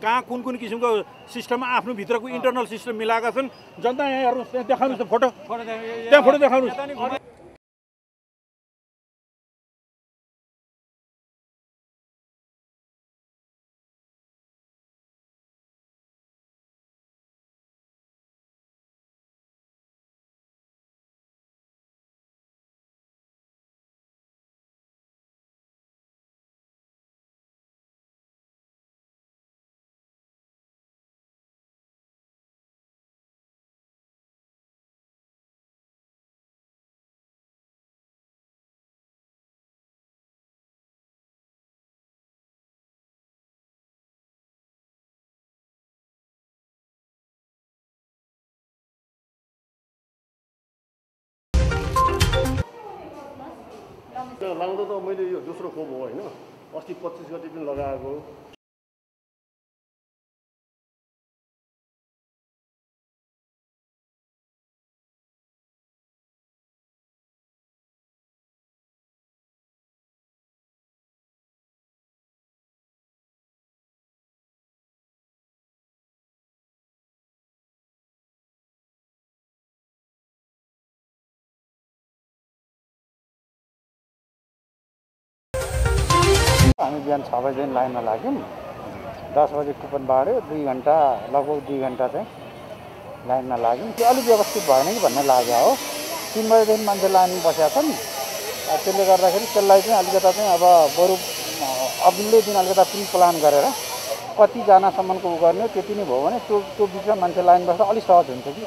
कहाँ कुन किसिमको सिस्टममा आफ्नो भित्रको इन्टरनल सिस्टम मिलाएका छन्। जनता यहाँ हेर्नुहोस्, त्यहाँ देखाउनुहोस् फोटो, त्यहाँ फोटो देखाउनुहोस्। लाउँदा त मैले यो दोस्रो खोप हो होइन, अस्ति 25 गते पनि लगाएको। हामी बिहान 6 बजे लाइनमा लाग्यौँ, 10 बजे कुपन बाँड्यो, 2 घन्टा लगभग 2 घन्टा चाहिँ लाइनमा लाग्यौँ। त्यो अलिक व्यवस्थित भएन कि भन्ने लाग्यो हो। 3 बजेदेखि मान्छे लाइन बसेका छन्, त्यसले गर्दाखेरि त्यसलाई चाहिँ अलिकता चाहिँ अब बरु अघिल्लो दिन अलिकता प्रि प्लान गरेर कतिजनासम्मको उ गर्ने त्यति नै भयो भने त्यो बिचमा मान्छे लाइन बस्दा अलिक सहज हुन्छ कि।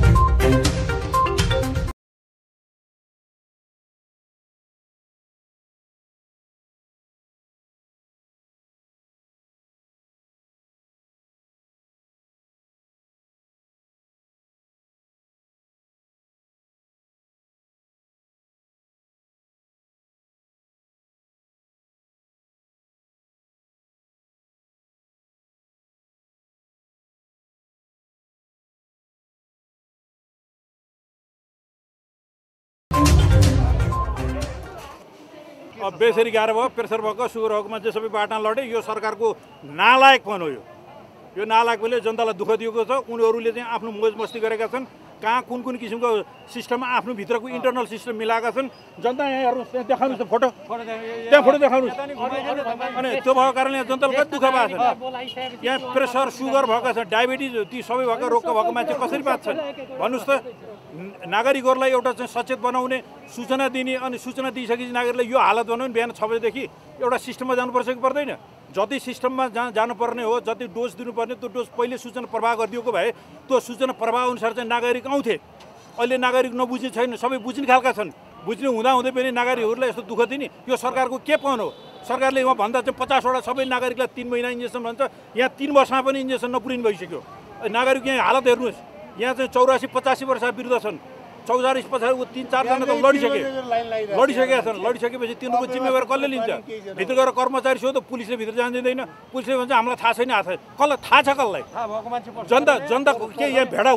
अब बेसरी गाह्रो भयो, प्रेसर भएको, सुगर भएको मान्छे सबै बाटोमा लडे। यो सरकारको नालायकपन हो। यो नालायकले जनतालाई दुःख दिएको छ। उनीहरूले चाहिँ आफ्नो मोज मस्ती गरेका छन्। कहाँ कुन किसिमको सिस्टममा आफ्नो भित्रको इन्टरनल सिस्टम मिलाएका छन्। जनता यहाँ हेर्नुहोस्, त्यहाँ देखाउनुहोस् फोटो, त्यहाँ फोटो देखाउनुहोस्। अनि त्यो भएको कारणले जनतालाई कति दुःख भएको छ। यहाँ प्रेसर सुगर भएका छन्, डायबिटिज, ती सबै भएको रोगका भएको मान्छे कसरी बाँच्छन् भन्नुहोस् त। नागरिकहरूलाई एउटा चाहिँ सचेत बनाउने, सूचना दिने, अनि सूचना दिइसकेपछि नागरिकलाई यो हालत बनाउने बिहान 6 बजेदेखि एउटा सिस्टममा जानुपर्छ कि पर्दैन। जति सिस्टममा जानुपर्ने हो, जति डोज दिनुपर्ने त्यो डोज पहिले सूचना प्रवाह गरिदिएको भए त्यो सूचना प्रवाह अनुसार चाहिँ नागरिक आउँथे। अहिले नागरिक नबुझ्ने छैन, सबै बुझ्ने खालका छन्। बुझ्ने हुँदै पनि नागरिकहरूलाई यस्तो दुःख दिने यो सरकारको के पहल हो। सरकारले यहाँ भन्दा चाहिँ 50 वटा सबै नागरिकलाई 3 महिना इन्जेक्सन भन्छ, यहाँ 3 वर्षमा पनि इन्जेक्सन नपुरिने भइसक्यो। नागरिक यहाँ हालत हेर्नुहोस्, यहाँ चाहिँ 84-85 वर्ष विरुद्ध छन्। 44-50 3-4 जना त लडिसकेका छन्। लडिसकेपछि तिनीहरूको जिम्मेवार कसले लिन्छ? भित्र गएर कर्मचारी सो त पुलिसले भित्र जान दिँदैन। पुलिसले भन्छ हामीलाई थाहा छैन, कसलाई थाहा छ? कसलाई? जनता के यहाँ भेडा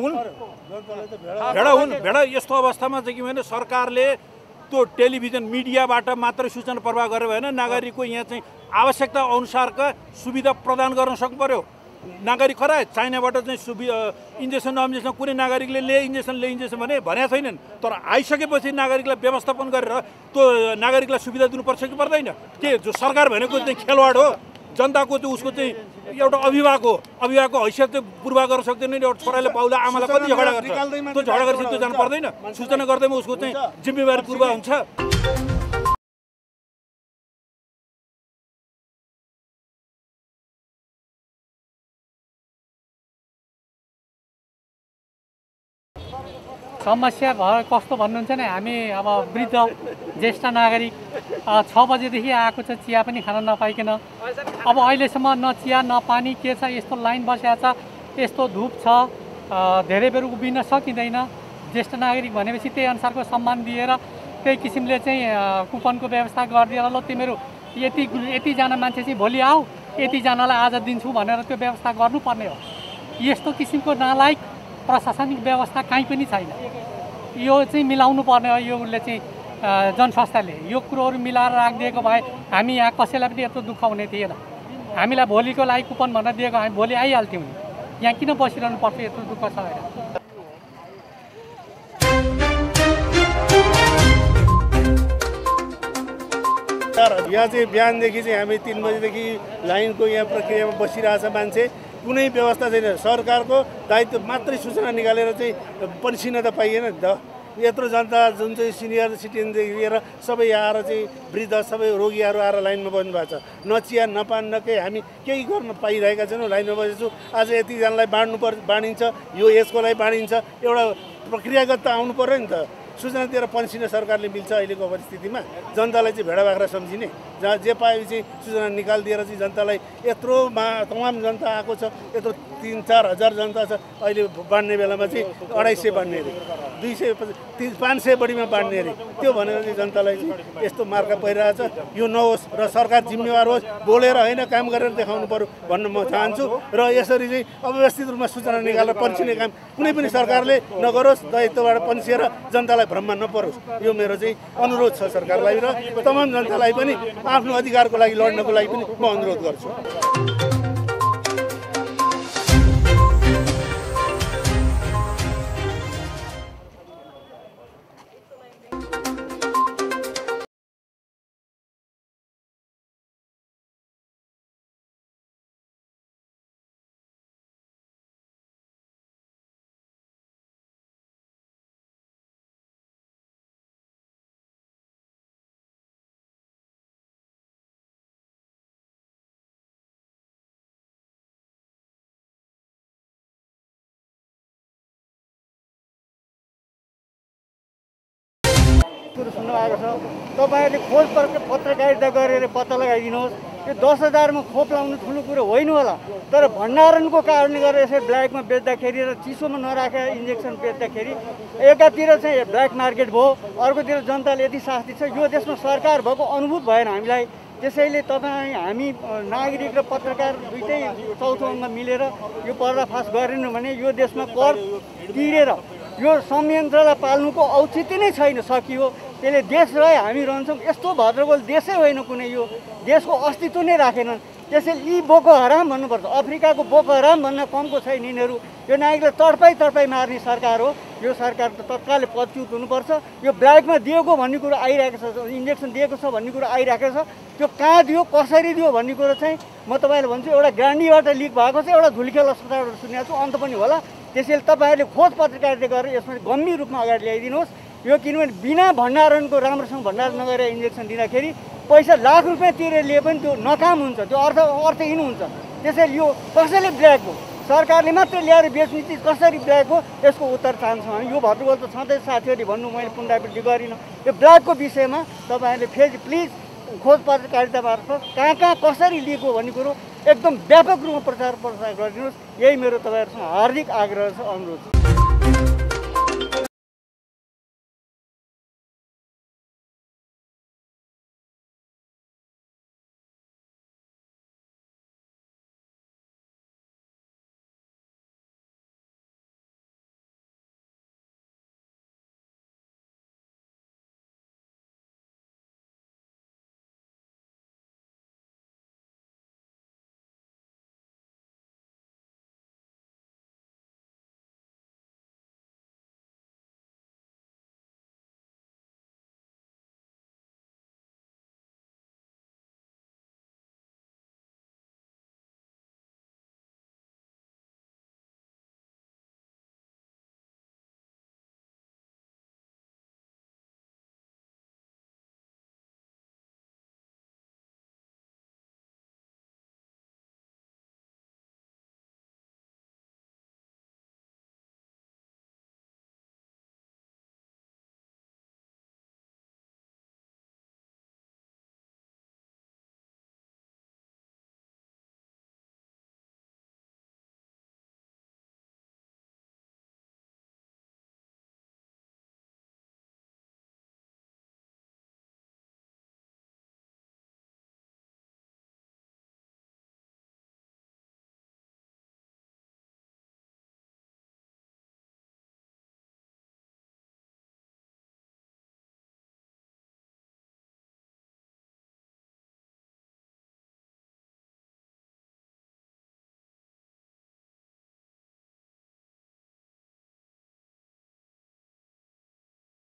हुन्? यस्तो अवस्थामा चाहिँ के भने सरकारले त्यो टेलिभिजन मिडियाबाट मात्रै सूचना प्रवाह गरेर भएन, नागरिकको यहाँ चाहिँ आवश्यकता अनुसारका सुविधा प्रदान गर्न सक्नु पर्यो। नागरिक खरा चाइनाबाट चाहिँ इन्जेक्सन कुनै नागरिकले इन्जेक्सन भनेका छैनन्। तर आइसकेपछि नागरिकलाई व्यवस्थापन गरेर त्यो नागरिकलाई सुविधा दिनुपर्छ कि पर्दैन? के जो सरकार भनेको चाहिँ खेलवाड हो? जनताको चाहिँ उसको चाहिँ एउटा अभिभावकको हैसियत चाहिँ पूर्वाह गर्न सक्दैन। एउटा छोराले बाउले आमालाई कति झगडा गर्छ, त्यो झगडा गरेपछि त्यो जानु पर्दैन? सूचना गर्दैमा उसको चाहिँ जिम्मेवारी पूर्वाह हुन्छ। समस्या कस्तो भन्नुहुन्छ भने हामी अब वृद्ध ज्येष्ठ नागरिक 6 बजेदेखि आएको छ, चिया पनि खान नपाइकन। अब अहिलेसम्म न चिया न पानी के छ, यस्तो लाइन बसेको छ, यस्तो धुप छ, धेरै बेर उभिन सकिँदैन। ज्येष्ठ नागरिक भनेपछि त्यही अनुसारको सम्मान दिएर त्यही किसिमले चाहिँ कुपनको व्यवस्था गरिदिएर ल तिमीहरू यतिजना मान्छे चाहिँ भोलि आऊ, यतिजनालाई आज दिन्छु भनेर त्यो व्यवस्था गर्नुपर्ने हो। यस्तो किसिमको नालायक प्रशासनिक व्यवस्था कहीँ पनि छैन। यो चाहिँ मिलाउनु पर्ने हो। यो उसले चाहिँ जनस्वास्थ्यले यो कुरोहरू मिलाएर राखिदिएको भए हामी यहाँ कसैलाई पनि यत्रो दुःख हुने थिएन। हामीलाई भोलिको लागि कुपन भनेर दिएको हामी भोलि आइहाल्थ्यौँ नि। यहाँ किन बसिरहनु पर्छ यत्रो दुःख छ होइन? यहाँ चाहिँ बिहानदेखि चाहिँ हामी 3 बजीदेखि लाइनको यहाँ प्रक्रियामा बसिरहेछ मान्छे। कुनै व्यवस्था छैन। सरकारको दायित्व मात्रै सूचना निकालेर चाहिँ पन्सिन त पाइएन नि त। यत्रो जनता जुन चाहिँ सिनियर सिटिजनदेखि लिएर सबै आएर चाहिँ वृद्ध सबै रोगीहरू आएर लाइनमा बस्नु भएको छ। न चिया न पान न केही हामी केही गर्न पाइरहेका छैनौँ। लाइनमा बसेछु। आज यतिजनालाई बाँडिन्छ, यो यसको लागि बाँडिन्छ। एउटा प्रक्रियागत त आउनु पर्यो नि त। सूचना दिएर पन्सिन सरकारले मिल्छ अहिलेको परिस्थितिमा? जनतालाई चाहिँ भेडा बाख्रा सम्झिने, जहाँ जे पाए चाहिँ सूचना निकालिदिएर चाहिँ जनतालाई यत्रो तमाम जनता आएको छ, यत्रो 3-4 हजार जनता छ। अहिले बाँड्ने बेलामा चाहिँ 250 बाँड्ने अरे, 200 500 बढीमा बाँड्ने अरे। त्यो भनेर चाहिँ जनतालाई चाहिँ यस्तो मार्का परिरहेछ। यो नहोस् र सरकार जिम्मेवार होस्। बोलेर होइन काम गरेर देखाउनु पर्यो भन्न म चाहन्छु। र यसरी चाहिँ अव्यवस्थित रूपमा सूचना निकालेर पन्सिने काम कुनै पनि सरकारले नगरोस्। दायित्वबाट पन्सिएर जनतालाई भ्रममा नपरोस्। यो मेरो चाहिँ अनुरोध छ सरकारलाई र तमाम जनतालाई पनि आफ्नो अधिकारको लागि लड्नको लागि पनि म अनुरोध गर्छु। कुरो सुन्नु आएको छ। तपाईँहरूले खोज पत्रकारिता गरेर पत्ता लगाइदिनुहोस्। यो 10,000मा खोप लाउनु ठुलो कुरो होइन होला, तर भण्डारणको कारणले गर्दा यसरी ब्ल्याकमा बेच्दाखेरि र चिसोमा नराखेर इन्जेक्सन बेच्दाखेरि एकातिर चाहिँ ब्ल्याक मार्केट भयो, अर्कोतिर जनताले यति शास्ति छ। यो देशमा सरकार भएको अनुभूत भएन हामीलाई। त्यसैले हामी नागरिक र पत्रकार दुइटै चौथो अङ्ग मिलेर यो पर्दाफास गरेनौँ भने यो देशमा कर तिरेर यो संयन्त्रलाई पाल्नुको औचित्य नै छैन, सकियो। त्यसले देश रहे हामी रहन्छौँ। यस्तो भद्रगोल देशै होइन कुनै, यो देशको अस्तित्व नै राखेनन्। त्यसैले यी बोको हराम भन्नुपर्छ। अफ्रिकाको बोको हराम भन्न कमको छैन यिनीहरू। यो नागरिकलाई तडपाई मार्ने सरकार हो। यो सरकार त तत्कालै पदच्युत हुनुपर्छ। यो ब्ल्याकमा दिएको भन्ने कुरो आइरहेको छ, इन्जेक्सन दिएको छ भन्ने कुरो आइरहेको छ। त्यो कहाँ दियो, कसरी दियो भन्ने कुरो चाहिँ म तपाईँलाई भन्छु। एउटा गान्धीबाट लिक भएको छ, एउटा धुलिखेल अस्पतालबाट सुनेको छु, अन्त पनि होला। त्यसैले तपाईँहरूले खोज पत्रकारिता गरेर यसमा गम्भीर रूपमा अगाडि ल्याइदिनुहोस्। यो किनभने बिना भण्डारणको राम्रोसँग भण्डारण नगरेर इन्जेक्सन दिँदाखेरि पैसा लाख रुपियाँ तिरेर लिए पनि त्यो नकाम हुन्छ, त्यो अर्थहीन हुन्छ। त्यसैले यो कसैले ब्ल्याक हो, सरकारले मात्रै ल्याएर बेच्ने चिज कसरी ब्ल्याक हो, यसको उत्तर चाहन्छौँ हामी। यो भद्रगोल त छँदै साथीहरूले भन्नु, मैले पुनरावृत्ति गरिनँ। यो ब्ल्याकको विषयमा तपाईँहरूले प्लिज खोज पत्रकारिता मार्फत कहाँ कसरी लिएको भन्ने कुरो एकदम व्यापक रूपमा प्रचार गरिदिनुहोस्। यही मेरो तपाईँहरूसँग हार्दिक आग्रह छ, अनुरोध छ।